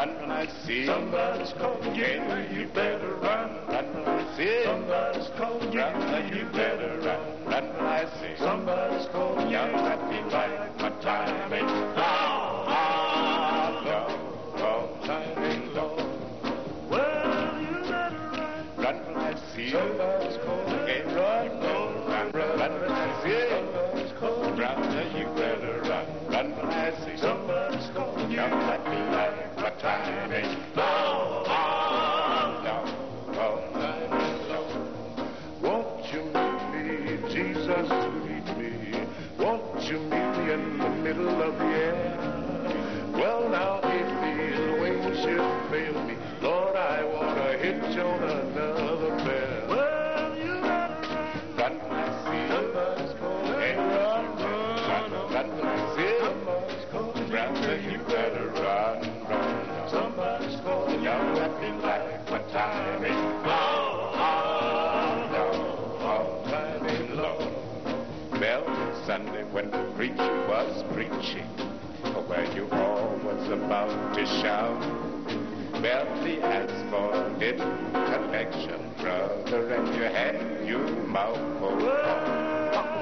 run when I see somebody's calling you. You better run, run when I see somebody's calling you. You better run, run when I see somebody's calling you. That be like my time ain't long, time ain't long. Well, you better run, run when I see somebody's calling. Run, run, run when I see somebody's calling. Brother, you better run, run when I see somebody's calling you. That be like my time ain't long, time ain't long. Won't you meet me, Jesus, meet me? Won't you meet me in the middle of the air? Well, now, if these wings should fail me, Lord, I want to hitch on another pair. Well, you better run, run when I see somebody's calling. Hey, run, run, run when I see somebody's calling. Brother, you better run, run. Somebody's calling. Now that be like my time ain't long, time ain't long. Well, Sunday when the preacher was preaching, where you all was about to shout, well, he asked for a little connection, brother, and you had your mouth full.